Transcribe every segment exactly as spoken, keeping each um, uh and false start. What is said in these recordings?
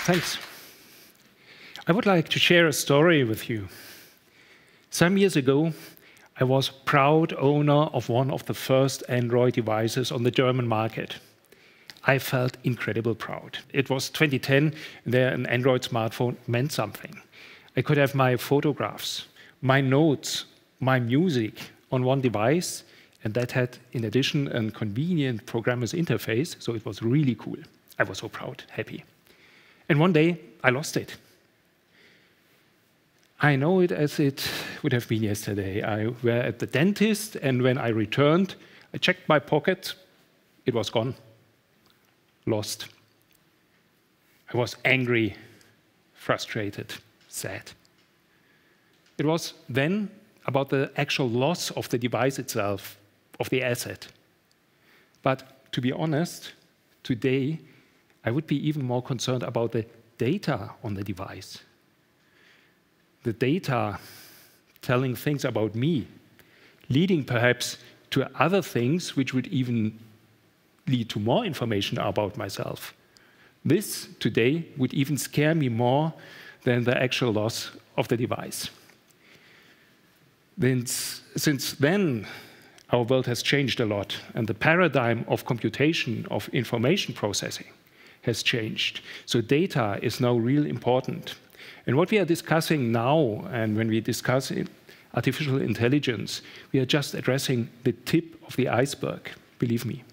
Thanks. I would like to share a story with you. Some years ago, I was proud owner of one of the first Android devices on the German market. I felt incredibly proud. It was twenty ten, and there an Android smartphone meant something. I could have my photographs, my notes, my music on one device, and that had, in addition, a convenient programmer's interface, so it was really cool. I was so proud, happy. And one day, I lost it. I know it as it would have been yesterday. I was at the dentist, and when I returned, I checked my pocket. It was gone. Lost. I was angry, frustrated, sad. It was then about the actual loss of the device itself, of the asset. But to be honest, today, I would be even more concerned about the data on the device. The data telling things about me, leading perhaps to other things which would even lead to more information about myself. This, today, would even scare me more than the actual loss of the device. Since, since then, our world has changed a lot, and the paradigm of computation, of information processing, has changed. So data is now really important. And what we are discussing now, and when we discuss artificial intelligence, we are just addressing the tip of the iceberg, believe me.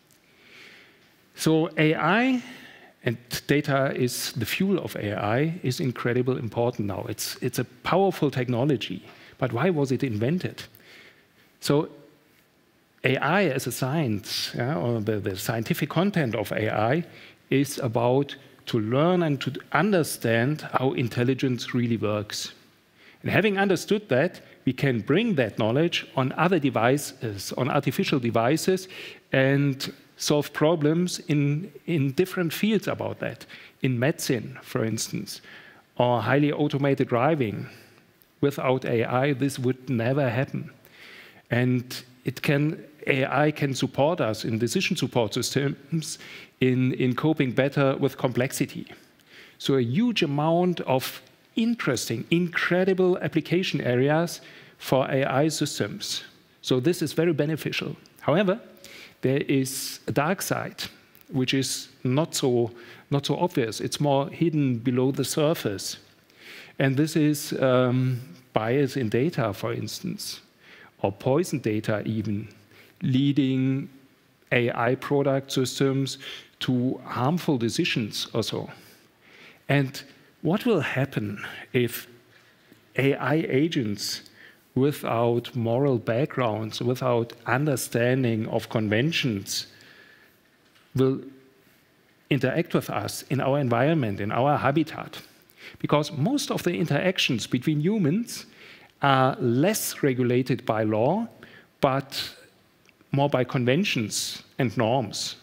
So A I, and data is the fuel of A I, is incredibly important now. It's, it's a powerful technology, but why was it invented? So A I as a science, yeah, or the, the scientific content of A I, is about to learn and to understand how intelligence really works. And having understood that, we can bring that knowledge on other devices, on artificial devices, and solve problems in, in different fields about that. In medicine, for instance, or highly automated driving. Without A I, this would never happen. And it can, A I can support us in decision support systems in, in coping better with complexity. So a huge amount of interesting, incredible application areas for A I systems. So this is very beneficial. However, there is a dark side, which is not so, not so obvious. It's more hidden below the surface. And this is um, bias in data, for instance, or poison data even, leading A I product systems to harmful decisions or so. And what will happen if A I agents without moral backgrounds, without understanding of conventions, will interact with us in our environment, in our habitat? Because most of the interactions between humans are less regulated by law, but more by conventions and norms.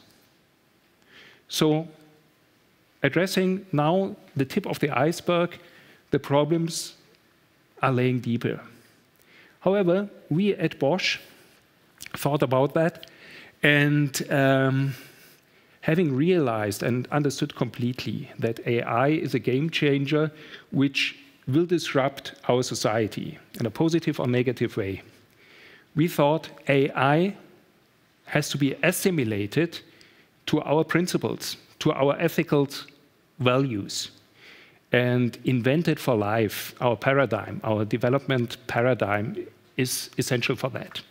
So, addressing now the tip of the iceberg, the problems are laying deeper. However, we at Bosch thought about that, and um, having realized and understood completely that A I is a game changer which will disrupt our society in a positive or negative way, we thought A I has to be assimilated to our principles, to our ethical values, and invented for life. Our paradigm, our development paradigm is essential for that.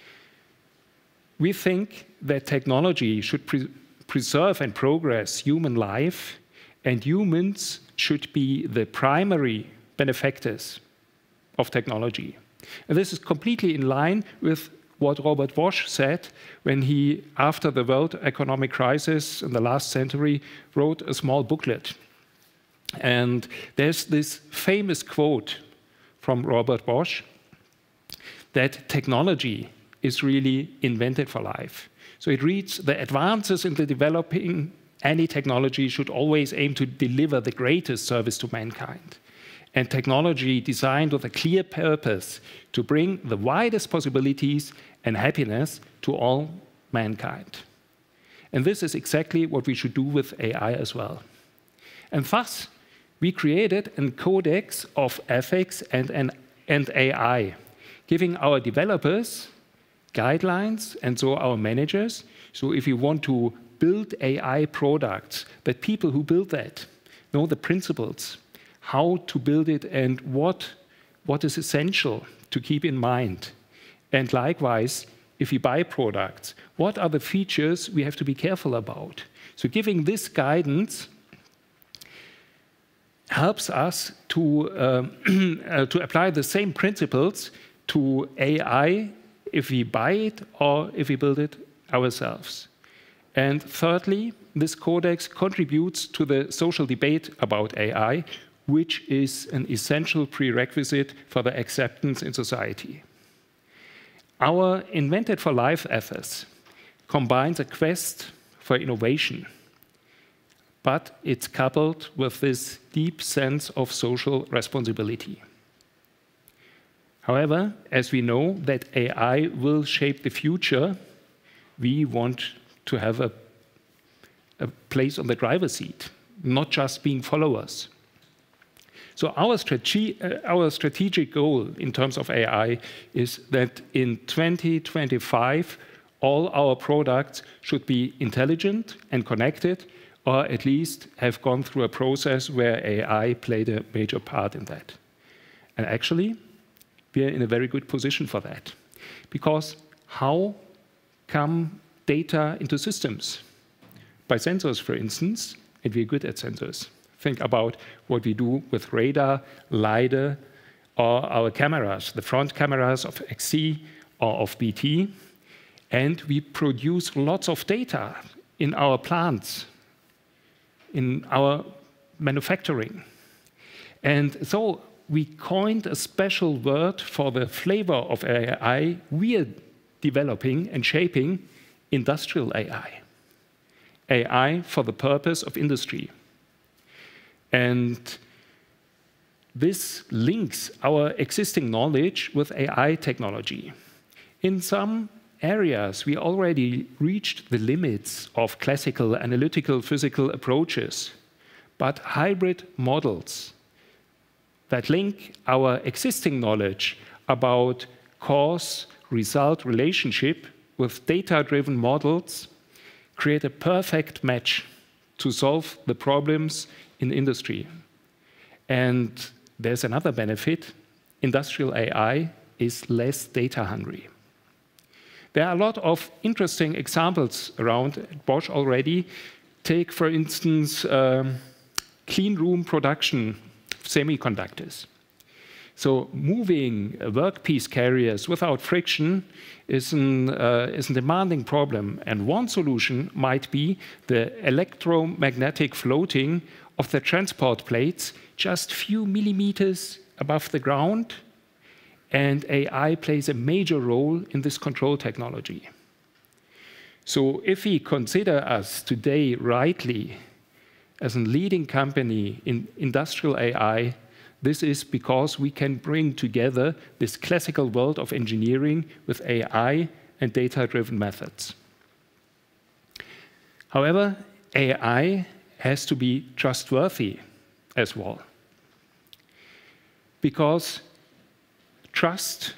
We think that technology should pre preserve and progress human life, and humans should be the primary benefactors of technology. And this is completely in line with what Robert Bosch said when he, after the world economic crisis in the last century, wrote a small booklet. And there's this famous quote from Robert Bosch that technology is really invented for life. So it reads, the advances in the developing any technology should always aim to deliver the greatest service to mankind. And technology designed with a clear purpose to bring the widest possibilities and happiness to all mankind. And this is exactly what we should do with A I as well. And thus, we created a codex of ethics and, and, and A I, giving our developers guidelines and so our managers. So if you want to build A I products, that people who build that know the principles, how to build it and what, what is essential to keep in mind. And likewise, if we buy products, what are the features we have to be careful about? So giving this guidance helps us to, uh, uh, to apply the same principles to A I if we buy it or if we build it ourselves. And thirdly, this codex contributes to the social debate about A I, which is an essential prerequisite for the acceptance in society. Our Invented for Life ethos combines a quest for innovation, but it's coupled with this deep sense of social responsibility. However, as we know that A I will shape the future, we want to have a, a place on the driver's seat, not just being followers. So our, strate uh, our strategic goal in terms of A I is that in twenty twenty-five, all our products should be intelligent and connected, or at least have gone through a process where A I played a major part in that. And actually, we are in a very good position for that. Because how come data into systems? By sensors, for instance, and we're good at sensors. Think about what we do with radar, LiDAR, or our cameras, the front cameras of X C or of B T. And we produce lots of data in our plants, in our manufacturing. And so we coined a special word for the flavor of A I we are developing and shaping: industrial A I. A I for the purpose of industry. And this links our existing knowledge with A I technology. In some areas, we already reached the limits of classical analytical physical approaches, but hybrid models that link our existing knowledge about cause-result relationship with data-driven models create a perfect match to solve the problems in industry. And there's another benefit. Industrial A I is less data hungry. There are a lot of interesting examples around at Bosch already. Take, for instance, um, clean room production of semiconductors. So moving workpiece carriers without friction is, an, uh, is a demanding problem. And one solution might be the electromagnetic floating of the transport plates just a few millimeters above the ground. And A I plays a major role in this control technology. So if we consider us today rightly as a leading company in industrial A I, this is because we can bring together this classical world of engineering with A I and data-driven methods. However, A I has to be trustworthy as well. Because trust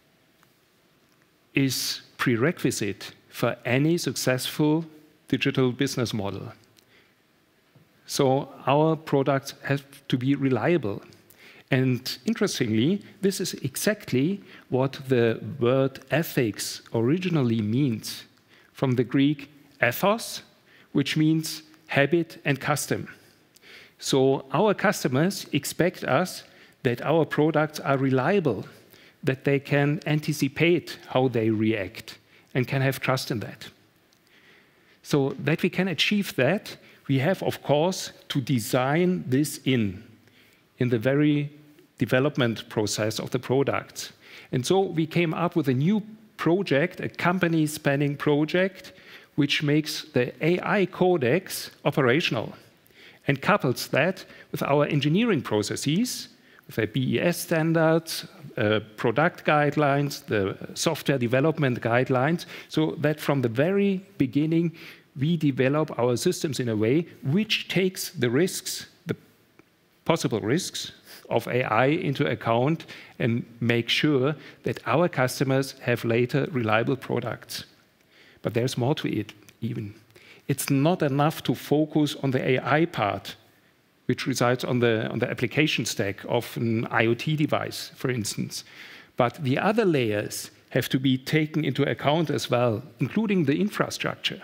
is prerequisite for any successful digital business model. So our products have to be reliable. And interestingly, this is exactly what the word ethics originally means, from the Greek ethos, which means habit and custom. So our customers expect us that our products are reliable, that they can anticipate how they react and can have trust in that. So that we can achieve that, we have, of course, to design this in, in the very development process of the product. And so we came up with a new project, a company-spanning project, which makes the A I codex operational and couples that with our engineering processes, with the B E S standards, uh, product guidelines, the software development guidelines, so that from the very beginning, we develop our systems in a way which takes the risks, the possible risks of A I into account and make sure that our customers have later reliable products. But there's more to it even. It's not enough to focus on the A I part, which resides on the, on the application stack of an IoT device, for instance. But the other layers have to be taken into account as well, including the infrastructure.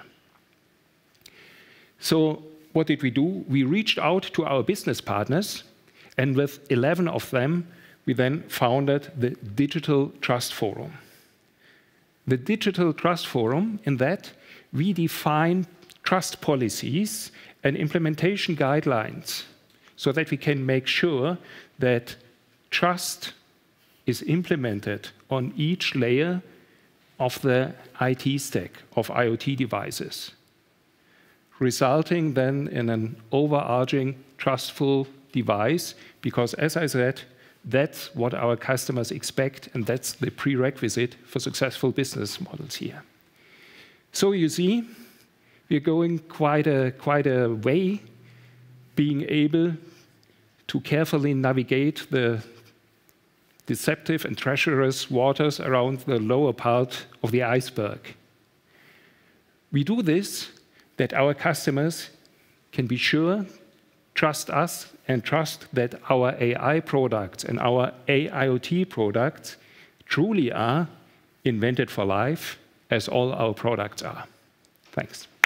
So what did we do? We reached out to our business partners, and with eleven of them, we then founded the Digital Trust Forum. The Digital Trust Forum, in that, we define trust policies and implementation guidelines so that we can make sure that trust is implemented on each layer of the I T stack of IoT devices, resulting then in an overarching trustful device, because as I said, that's what our customers expect, and that's the prerequisite for successful business models here. So you see, we're going quite a, quite a way, being able to carefully navigate the deceptive and treacherous waters around the lower part of the iceberg. We do this that our customers can be sure, trust us, and trust that our A I products and our A I O T products truly are invented for life, as all our products are. Thanks.